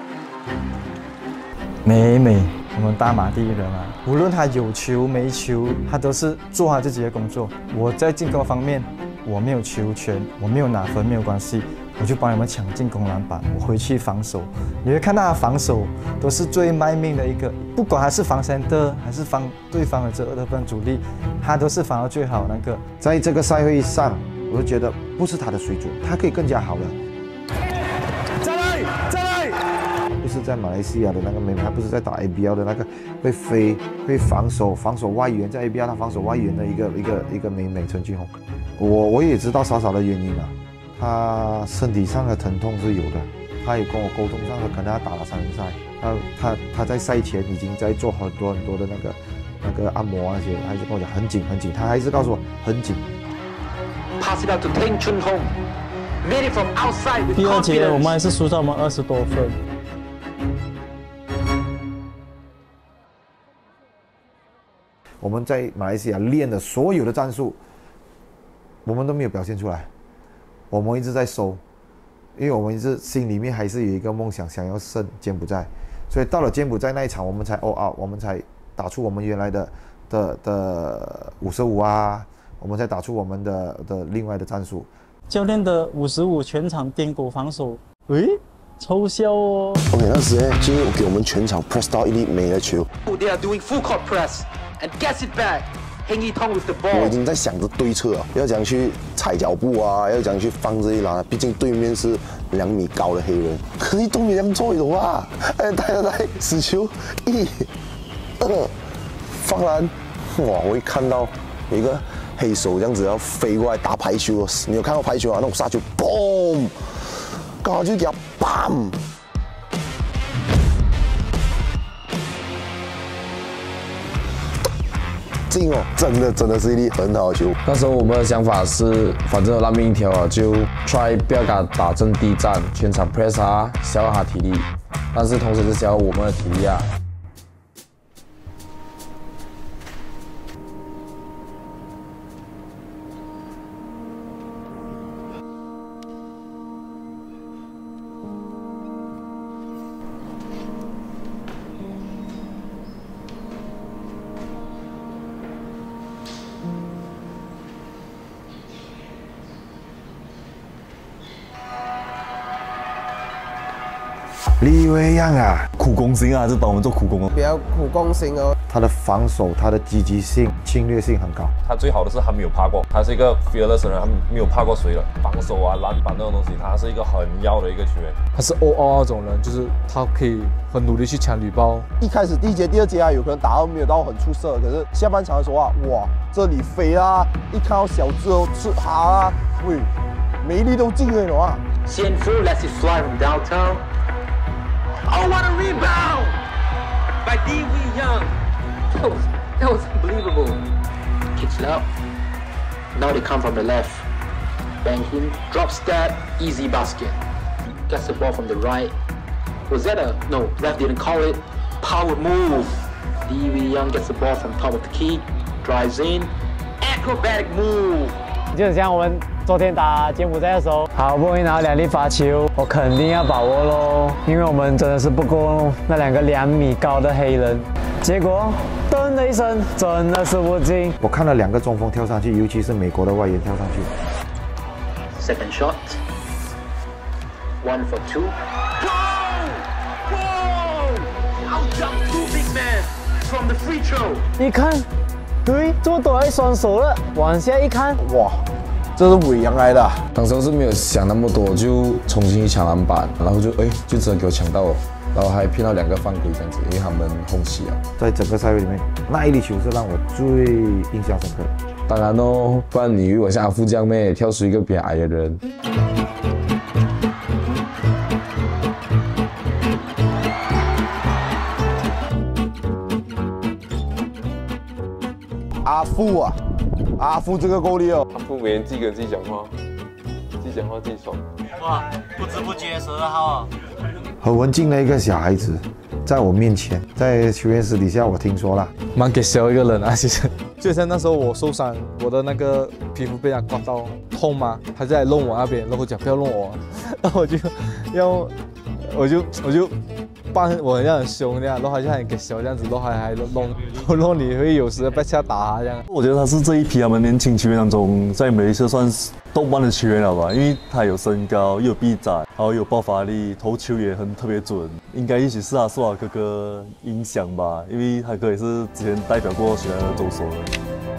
Speaker 3: 美美，我们大马第一人啊！无论他有球没球，他都是做他自己的工作。我在进攻方面，我没有球权，我没有拿分没有关系。 我就帮你们抢进攻篮板，我回去防守。你会看到他防守都是最卖命的一个，不管他是防center还是防对方的这2分主力，他都是防到最好那个。
Speaker 6: 在这个赛会上，我就觉得不是他的水准，他可以更加好的。再来，再来！就是在马来西亚的那个妹妹，她不是在打 ABL 的那个会飞、会防守外援，在 ABL 她防守外援的一个妹妹陈俊宏。我也知道少少的原因啊。 他身体上的疼痛是有的，他也跟我沟通上，可能他打了3人赛，他在赛前已经在做很多的那个
Speaker 5: 那个按摩那些，他一直跟我讲很紧很紧，他还是告诉我很紧。
Speaker 10: Pass it out to Teng Chun Hong. Made it from outside with
Speaker 22: 第二节我
Speaker 10: confidence.
Speaker 22: 们还是输到我们20多分。
Speaker 5: 我们在马来西亚练的所有的战术，我们都没有表现出来，我们一直在收，因为我们一直心里面还是有一个梦想，想要胜柬埔寨，所以到了柬埔寨那一场，我们才我们才打出我们原来的55啊，我们才打出我们的另外的战术。
Speaker 22: 教练的55全场颠狗防守，诶，抽销哦。
Speaker 18: OK， 那时呢，就给我们全场 press 到一粒美的球。
Speaker 10: They are doing full court press and gets it back. Heng Yitong with the
Speaker 18: 我
Speaker 10: ball.
Speaker 18: 已经在想着对策啊，要怎样去踩脚步啊，要怎样去放这一篮。毕竟对面是2米高的黑人，可是都没这样做的话，哎，来，死球，1、2，放篮，哇！我一看到有一个黑手这样子要飞过来打排球，你有看到排球啊？那种杀球，嘣，刚好就给他 bam。 进哦，真的是一粒很好的球。
Speaker 16: 那时候我们的想法是，反正有烂命一条啊，就 try 不要给他打阵地战，全场 press 他，消耗他体力，但是同时是消耗我们的体力啊。
Speaker 5: 李维阳啊，
Speaker 14: 苦攻型啊，还是帮我们做苦工哦。
Speaker 21: 比较苦攻型哦。
Speaker 5: 他的防守，他的积极性、侵略性很高。
Speaker 13: 他最好的是他没有怕过，他是一个 fearless 的人，他没有怕过谁的。防守啊、篮板那种东西，他是一个很要的一个球员。
Speaker 1: 他是 OR 那种人，就是他可以很努力去抢铝包。
Speaker 12: 一开始第1节、第2节啊，有可能打到没有到很出色，可是下半场的时候啊，哇，这里飞啊，一看到小智哦，吃哈啊，喂，每一粒都进了啊。
Speaker 10: Xian Fu lets it fly from downtown. Oh, what a rebound by Di Wei Young. That was unbelievable. Kicks it out. Now they come from the left. Bang him, drop step, easy basket. Gets the ball from the right. Was that a... No, ref didn't call it. Power move. Di Wei Young gets the ball from top of the key. Drives in. Acrobatic move.
Speaker 19: 就是像我们昨天打柬埔寨的时候，好不容易拿到2粒罚球，我肯定要把握喽，因为我们真的是不够那2个2米高的黑人。结果噔的一声，真的是不进。
Speaker 5: 我看了2个中锋跳上去，尤其是美国的外援跳上去。
Speaker 10: Second shot. 1 for 2. Whoa! Out jump 2 big men from the free throw.
Speaker 19: 一看，对，这么多还双手了，往下一看，
Speaker 12: 哇！这是伟阳来的、啊。
Speaker 16: 当时是没有想那么多，就冲进去抢篮板，然后就真的给我抢到了，然后还骗到2个犯规这样子，因为他们轰起啊。
Speaker 5: 在整个赛会里面，那一粒球是让我最印象深刻的。
Speaker 16: 当然哦，不然你以为我像阿富这样咩，跳出一个比较矮的人。
Speaker 12: 阿富啊，阿富这个够力哦。
Speaker 23: 阿富每天自己跟自己讲话，自己讲话自己爽。
Speaker 19: 哇，不知不觉12号啊。
Speaker 5: 很文静的一个小孩子，在我面前，在球员私底下我听说了，
Speaker 1: 蛮给小一个人啊，其实就像那时候我受伤，我的那个皮肤被他刮到，痛嘛，他在弄我那边，然后讲不要弄我，然后我就扮我很像很凶这样，然后好像很给小这样子，然后还弄你会有时被下打这样。
Speaker 14: 我觉得他是这一批他们年轻球员当中，在马来西亚算是top 1的球员了吧，因为他有身高，又有臂展，然后有爆发力，投球也很特别准。应该一起是他受他哥哥影响吧，因为他哥也是之前代表过雪兰莪州手的。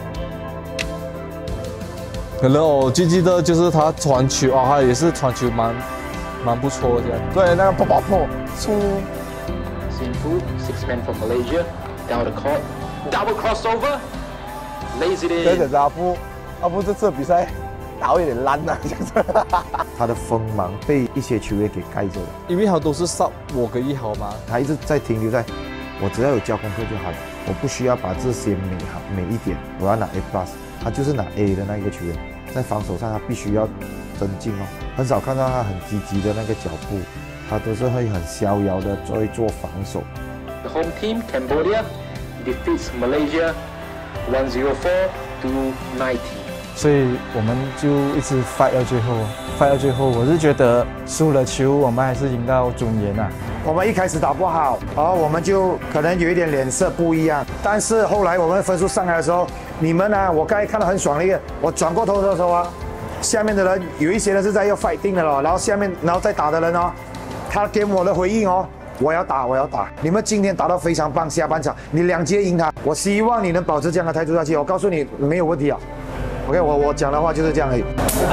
Speaker 1: 可能我最记得就是他传球啊，他也是传球蛮不错的这样。
Speaker 12: 对，那个破出。
Speaker 10: Xian Fu, 6 men from Malaysia, down the court, double crossover, lays it in.
Speaker 12: 对，阿富这次比赛打得有点烂呐，就是。
Speaker 5: 他的锋芒被一些球员给盖着了，
Speaker 1: 因为他都是上我跟1号嘛，
Speaker 5: 他一直在停留在我只要有交功课就好了。 我不需要把这些美一点，我要拿 A+， 他就是拿 A 的那个球员，在防守上他必须要增进哦，很少看到他很积极的那个脚步，他都是会很逍遥的做防守。
Speaker 10: The home team Cambodia defeats Malaysia 104 to 90.
Speaker 3: 所以我们就一直 fight 到最后 ，fight 到最后，我是觉得输了球，我们还是赢到尊严啊。
Speaker 6: 我们一开始打不好，然后我们就可能有一点脸色不一样。但是后来我们分数上来的时候，你们呢？我刚才看到很爽的一个，我转过头的时候啊，下面的人有一些人是在要 fighting 的了，然后再打的人哦，他给我的回应哦。我要打！你们今天打得非常棒，下半场你2节赢他，我希望你能保持这样的态度下去。我告诉你，没有问题啊。OK， 我讲的话就是这样而已。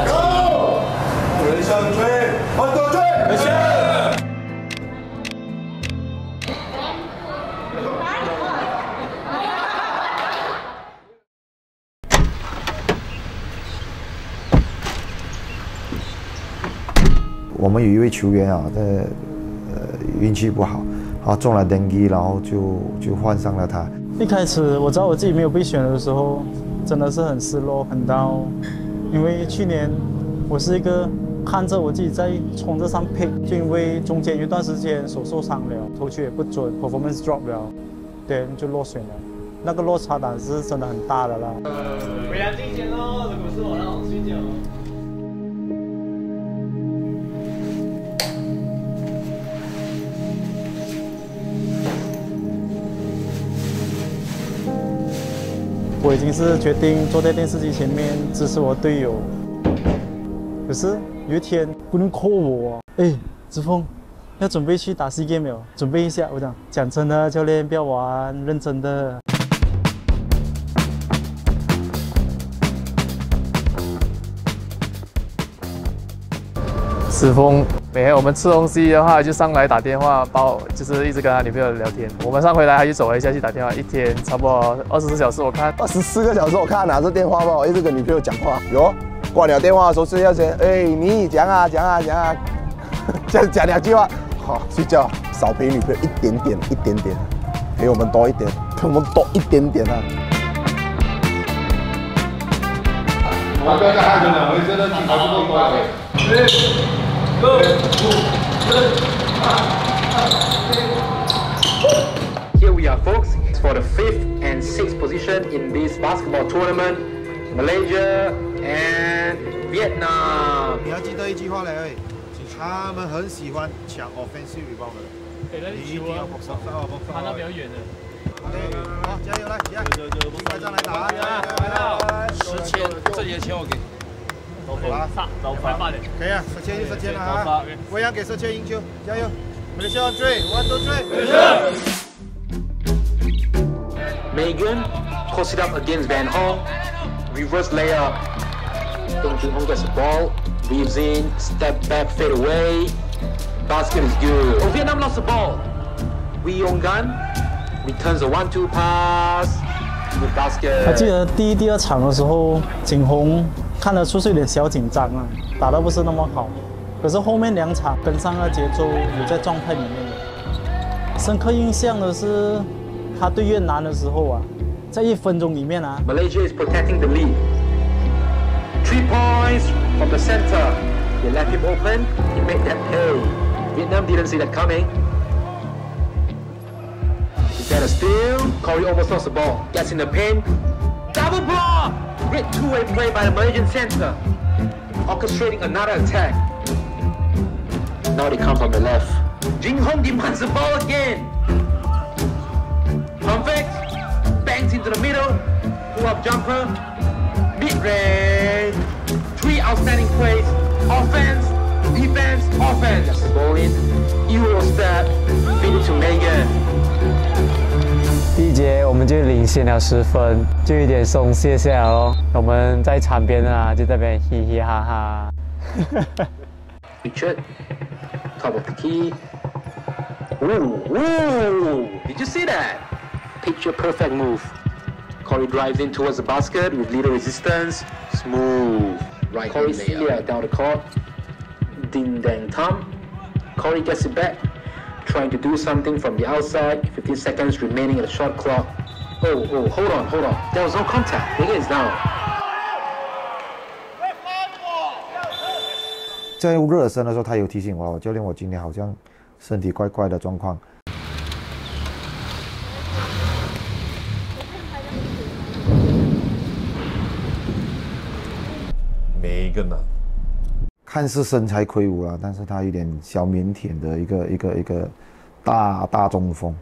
Speaker 12: 人生追，换多追，没事。
Speaker 5: 我们有一位球员啊，运气不好，中了 dengue， 然后就换上了他。
Speaker 22: 一开始我知道我自己没有被选的时候，真的是很失落很down，因为去年我是一个看着我自己在冲这上 pick， 就因为中间有一段时间手受伤了，投球也不准 ，performance drop 了，对，就落选了。那个落差感是真的很大的啦。
Speaker 11: 回来进先喽，如果是我，让我睡觉。
Speaker 22: 我已经是决定坐在电视机前面支持我队友，可是有一天不能 call 我，哎，子峰，要准备去打 SEA Games 没有？准备一下。我讲真的，教练不要玩，认真的。
Speaker 11: 子峰，每天我们吃东西的话，就上来打电话，就是一直跟他女朋友聊天。我们上回来他就走了一下去打电话，一天差不多24小时，我看
Speaker 12: 24个小时，我看他拿着电话吧，一直跟女朋友讲话。有挂了电话的时候是要先，哎，你讲啊，讲2句话，好睡觉，少陪女朋友一点点，陪我们多一点，陪我们多一点点啊。
Speaker 6: 我刚才还有2回真的挺好不多的。
Speaker 10: Here we are, folks, for the 5th and 6th position in this basketball tournament. Malaysia and Vietnam.
Speaker 6: 你要记得一句话嘞，他们很喜欢抢 offensive rebound 的，你一定要box out，
Speaker 11: 他那比较远的。
Speaker 6: 好，加油来，尽快上来打，
Speaker 11: 来，10千，这里的钱我给。走快点，
Speaker 6: 可以啊，10千就10千了啊！我要给10千赢球，加油！Malaysia on 3, 1, 2, 3.
Speaker 10: Megan posts it up against Van Hong, reverse layup. Dong Junho gets the ball, weaves in, step back, fade away. Basket is good. Oh, Vietnam lost the ball. Wee Yong Gan returns a 1-2 pass with basket.
Speaker 22: 还记得第1、第2场的时候，景洪看得出是有点小紧张啊，打得不是那么好。可是后面2场跟上了节奏，有在状态里面的。深刻印象的是，他对越南的时候啊，在1分钟里面啊
Speaker 10: ，Malaysia is protecting the lead. 3 points from the center. They left him open. He made that pay. Vietnam didn't see that coming. He got a steal. Corey almost lost the ball. Gets in the paint. Double block. Great two-way play by the Malaysian center, orchestrating another attack. Now they come from the left. Jing Hong demands the ball again. Perfect. Bangs into the middle. Pull-up jumper. Mid-range. 3 outstanding plays. Offense, defense, offense. Just the ball in. Euro step. Feed it to Megan.
Speaker 19: 第1节我们就领先了10分，就有点松懈下来咯。我们在场边啊，就在那边嘻嘻哈哈。
Speaker 10: Richard, top of the key. Ooh, did you see that? Picture perfect move. Corey drives in towards the basket with little resistance. Smooth. Right. Corey Celia down the court. Ding dang Tom. Corey gets it back. Trying to do something from the outside. 15 seconds remaining at the shot clock. hold on. There was no contact. The game is down.
Speaker 5: 在热身的时候，他有提醒我，教练，我今天好像身体怪怪的状况。
Speaker 13: 每个呢，
Speaker 5: 看似身材魁梧了，但是他有点小腼腆的一个大中锋。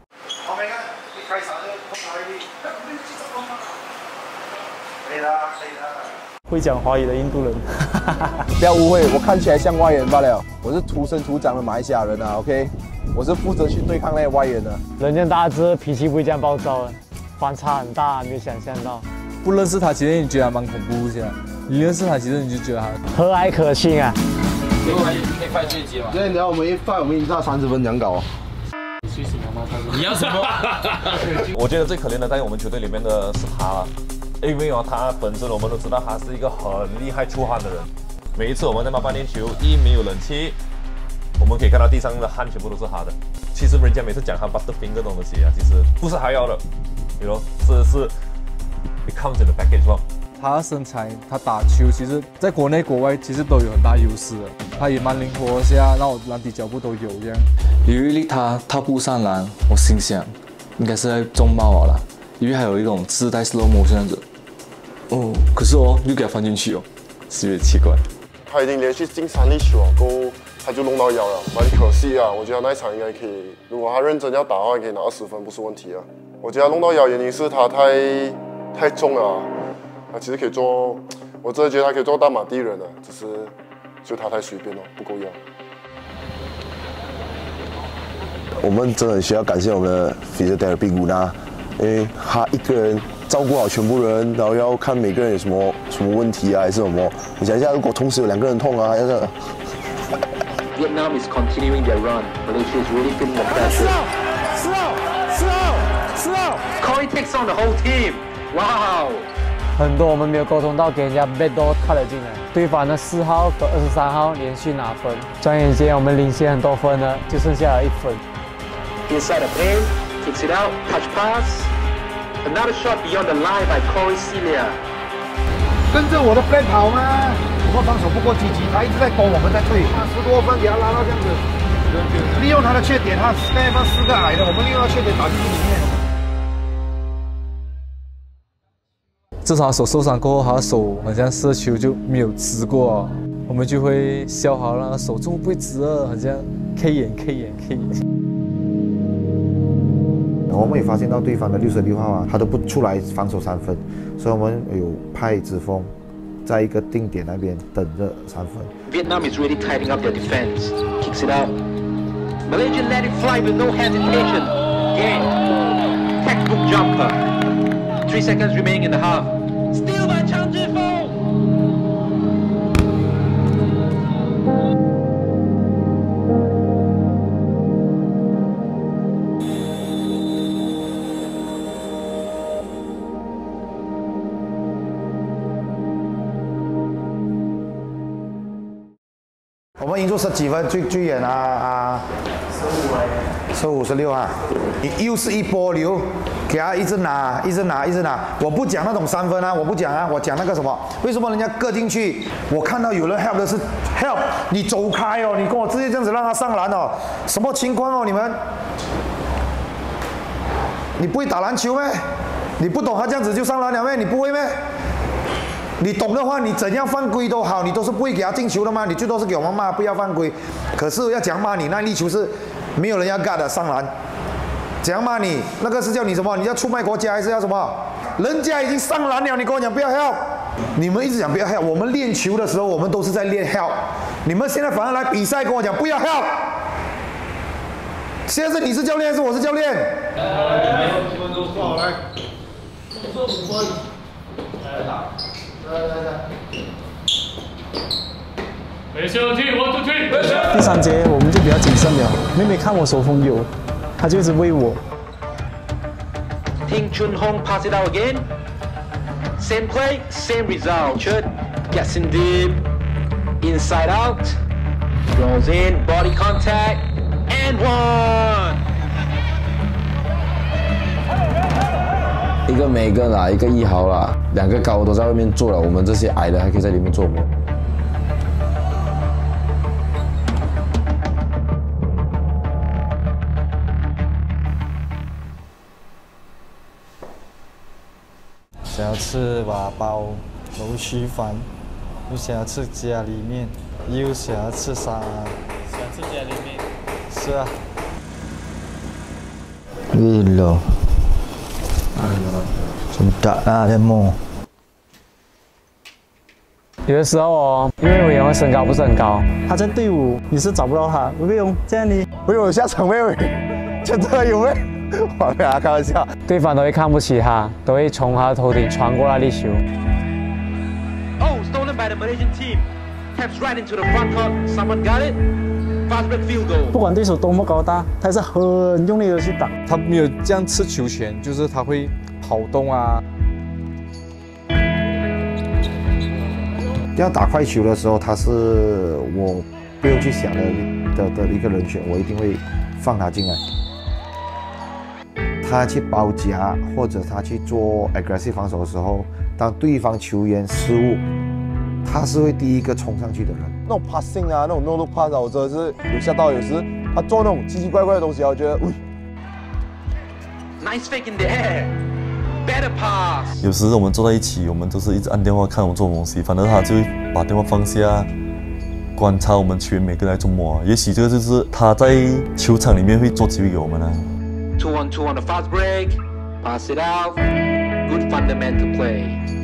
Speaker 22: 会讲华语的印度人，
Speaker 12: 不要误会，我看起来像外援罢了，我是土生土长的马来西亚人啊 ，OK， 我是负责去对抗那些外援的。
Speaker 19: 人家大只，脾气不会这样暴躁的，反差很大，没有想象到。
Speaker 1: 不认识他，其实你觉得他蛮恐怖一些；你认识他，其实你就觉得他
Speaker 19: 和蔼可亲啊。
Speaker 10: 可以犯罪机吗？
Speaker 12: 今天等下我们一犯，我们已经知道30分讲搞啊。
Speaker 10: 睡醒了吗？你要什么？
Speaker 13: 我觉得最可怜的在我们球队里面的是他了。 因为他本身我们都知道他是一个很厉害出汗的人。每一次我们在慢慢练球，没有冷气，我们可以看到地上的汗全部都是他的。其实人家每次讲他 butterfinger 这种东西啊，其实不是他要的，是 it comes in the package 咯。
Speaker 1: 他的身材，他打球，其实在国内国外其实都有很大优势的。他也蛮灵活下，然后篮底脚步都有这样。有一粒他踏步上篮，我心想应该是在中帽了，因为还有一种自带 slow motion 这样子。 哦，可是又给他放进去是有点奇怪。
Speaker 7: 他已经连续进3粒球了，过后他就弄到腰了，蛮可惜啊。我觉得那一场应该可以，如果他认真要打的话，可以拿20分，不是问题啊。我觉得他弄到腰原因是他太重了，他其实可以做，我真的觉得他可以做大马第一人了，只是就他太随便了，不够腰。
Speaker 18: 我们真的很需要感谢我们的 physiotherapy 古纳，因为他一个人 照顾好全部人，然后要看每个人有什么问题啊，还是什么？你想一下，如果同时有2个人痛啊，还是
Speaker 10: ？Vietnam is continuing their run. Malaysia is really feeling the pressure. 4号 Corey takes on the whole team. Wow.
Speaker 19: 很多我们没有沟通到，给人家 backdoor 看了进来。对方的4号和23号连续拿分，转眼间我们领先很多分了，就剩下了1分。
Speaker 10: Inside the paint, kicks it out, touch pass. Another shot beyond the line by Corey Celia.
Speaker 6: 跟着我的 plan 跑吗？我们防守不够积极，他一直在攻，我们在退。10多分给他拉到这样子，利用他的缺点，他那方4个矮的，我们利用他缺点打进去里面。
Speaker 1: 自从他手受伤过后，他的手好像射球就没有直过，我们就会笑他那个手怎么不会直了，好像 K 眼。
Speaker 5: 我们也发现到对方的66号啊，他都不出来防守3分，所以我们有派子峰在一个定点那边等着3分。
Speaker 10: Vietnam is really tightening up their defense. Kicks it out. Malaysia let it fly with no hesitation. Game. Textbook jumper. 3 seconds remaining in the half. Steal by Chang Zhifeng.
Speaker 5: 我们赢出10几分，最远啊，15、16啊，你又是一波流，给他一直拿。我不讲那种3分啊，我不讲啊，我讲那个什么？为什么人家割进去？我看到有人 help 的是 help， 你走开哦，你跟我直接这样子让他上篮哦，什么情况哦？你们，你不会打篮球咩？你不懂他这样子就上篮了咩？你不会咩？ 你懂的话，你怎样犯规都好，你都是不会给他进球的嘛。你最多是给我们骂不要犯规，可是要讲骂你那粒球是没有人要干的上篮，怎样骂你？那个是叫你什么？你要出卖国家还是要什么？人家已经上篮了，你跟我讲不要 help， 你们一直讲不要 help。我们练球的时候，我们都是在练 help， 你们现在反而来比赛跟我讲不要 help。现在是你是教练还是我是教练？来打。
Speaker 22: 第3节我们就比较谨慎了，妹妹看我手风有，她就一直喂我。
Speaker 10: Ting Chun Hong pass it out again. Same play, same result. Chut gets in deep, inside out, goes in, body contact, and one.
Speaker 16: 一每个啦，一个1号啦，2个高都在外面做了，我们这些矮的还可以在里面做梦。
Speaker 3: 想要吃瓦煲、卤须饭，又想要吃家里面，又想要吃啥？
Speaker 11: 想吃家里面。
Speaker 3: 是啊。
Speaker 2: Gila. Sedap lah demo.
Speaker 19: 有的时候哦，因为伟勇的身高不是很高，
Speaker 22: 他在队伍你是找不到他。伟勇，这样你
Speaker 12: 伟勇下场没有？真的有没？我没有开玩笑。
Speaker 19: 对方都会看不起他，都会从他的头顶穿过那粒球。
Speaker 10: Oh, stolen by the Malaysian team. Taps right into the front court. Someone got it. Fast break field goal.
Speaker 22: 不管对手多么高大，他是很用力的去打。
Speaker 1: 他没有这样吃球权，就是他会跑动啊。
Speaker 5: 要打快球的时候，他是我不用去想的一个人选，我一定会放他进来。他去包夹或者他去做 aggressive 防守的时候，当对方球员失误，他是会第一个冲上去的人。
Speaker 12: 那种 passing 啊，那种 no look pass 啊，我真的是有吓到。有时他做那种奇奇怪怪的东西，我觉得，喂。
Speaker 10: Nice fake in the air. Better pass.
Speaker 14: 有时我们坐在一起，我们都是一直按电话看我们做东西，反正他就会把电话放下，观察我们球员每个在做么。也许这个就是他在球场里面会做机会给我们啊。
Speaker 10: 2-on-2 on the fast break. Pass it out. Good fundamental play.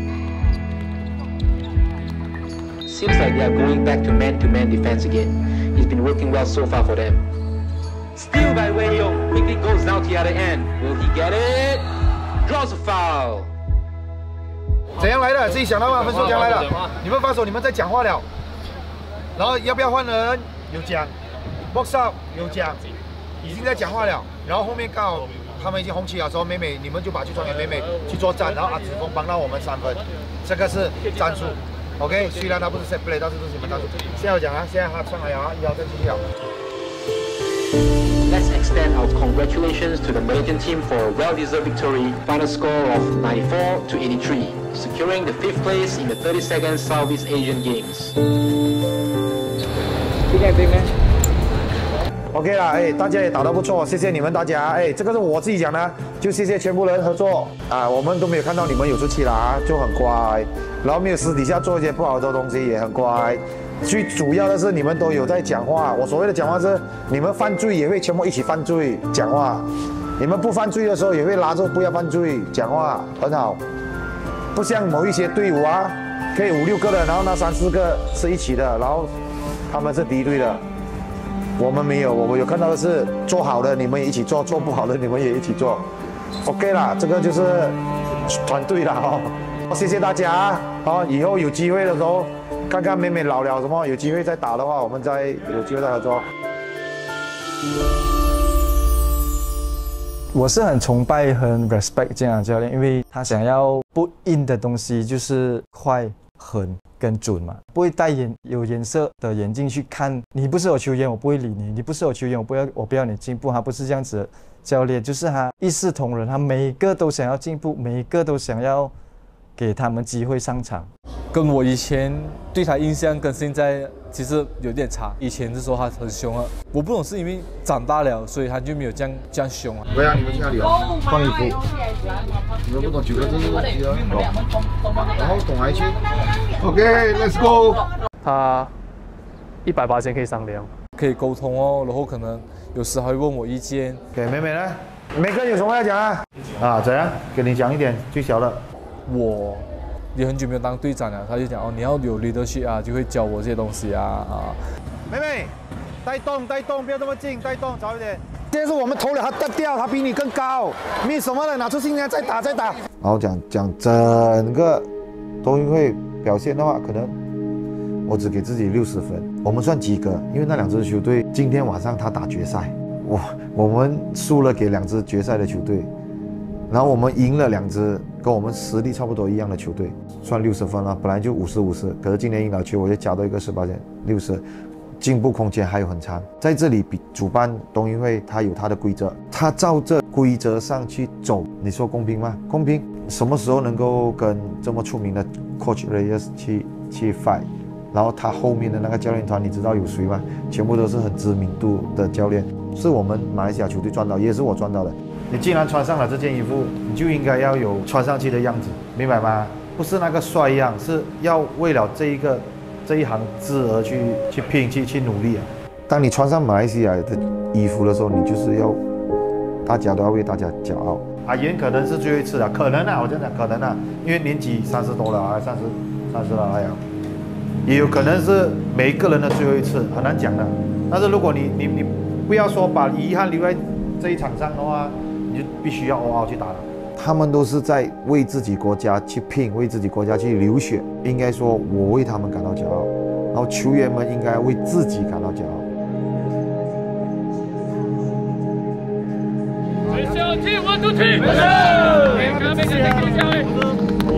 Speaker 10: Seems like they are going back to man-to-man defense again. He's been working well so far for them. Steal by Wei Yong. Quickly goes down to the other end. Will he get it? Draws a foul.
Speaker 6: 怎样来的？自己想到吗？分数怎样来的？你们防守，你们在讲话了。然后要不要换人？有讲。box up 有讲，已经在讲话了。然后后面刚好他们已经红旗了，说美美，你们就把去传给美美去作战，然后阿子峰帮到我们3分，这个是战术。OK， 虽然他不是 set play， 但是这是你们战术。现在我讲啊，现在他上来了啊，1号再继续了。
Speaker 10: Let's extend our congratulations to the Malaysian team for a well-deserved victory. Final score of 94-83, securing the 5th place in the 32nd Southeast Asian Games.
Speaker 5: OK 啦，大家也打得不错，谢谢你们大家。这个是我自己讲的，就谢谢全部人合作啊，我们都没有看到你们有出去啦，就很乖，然后没有私底下做一些不好的东西，也很乖。最主要的是你们都有在讲话，我所谓的讲话是你们犯罪也会全部一起犯罪讲话，你们不犯罪的时候也会拉着不要犯罪讲话，很好。不像某一些队伍啊，可以5、6个的，然后那3、4个是一起的，然后他们是敌对的。我们没有，我们有看到的是做好的你们也一起做，做不好的你们也一起做。OK 啦，这个就是团队啦哦。谢谢大家哦，以后有机会的时候，看看美美老了什么，有机会再打的话，我们再有机会再合作。
Speaker 3: 我是很崇拜、很 respect 这样的教练，因为他想要不硬的东西就是快、狠跟准嘛，不会戴有颜色的眼镜去看你不是我球员，我不会理你；你不是我球员，我不要你进步。他不是这样子的教练，就是他一视同仁，他每个都想要进步，每个都想要给他们机会上场。
Speaker 1: 跟我以前对他印象跟现在其实有点差。以前是说他很凶啊，我不懂是因为长大了，所以他就没有这样凶啊。
Speaker 6: 对啊，你们去哪里啊？换衣服。你们不懂9个字是问题啊。然后懂来去。OK，let's go。
Speaker 11: 他180可以商量，
Speaker 1: 可以沟通哦，然后可能有时还会问我意见。
Speaker 5: 给美美呢？每个人有什么要讲啊？啊，怎样？跟你讲一点最小的。
Speaker 1: 我也很久没有当队长了，他就讲哦，你要有 leadership 啊，就会教我这些东西啊。
Speaker 6: 妹妹，带动，不要这么近，带动，早一点。现在是我们投了，他得掉，他比你更高，没什么了，拿出心来再打。然后讲整个冬运会表现的话，可能我只给自己60分。我们算及格，因为那2支球队今天晚上他打决赛，我们输了给2支决赛的球队。然后我们赢了2支跟我们实力差不多一样的球队，算60分了。本来就50-50，可是今年赢了球，我就加到一个18.60，进步空间还有很长。在这里比主办冬运会，它有它的规则，它照着
Speaker 5: 规则上去走，你说公平吗？公平。什么时候能够跟这么出名的 Coach Reyes 去 fight？ 然后他后面的那个教练团，你知道有谁吗？全部都是很知名度的教练，是我们马来西亚球队赚到，也是我赚到的。你既然穿上了这件衣服，你就应该要有穿上去的样子，明白吗？不是那个帅样，是要为了这一行字而去拼去努力啊！当你穿上马来西亚的衣服的时候，你就是要大家都要为大家骄傲。阿元可能是最后一次了，可能啊，我这样讲可能啊，因为年纪30多了啊，30了，哎呀。也有可能是每一个人的最后一次，很难讲的。但是如果你不要说把遗憾留在这一场上的话，你就必须要all out去打了。他们都是在为自己国家去拼，为自己国家去流血。应该说，我为他们感到骄傲，然后球员们应该为自己感到骄傲。
Speaker 4: 1、2、3，1、2、3。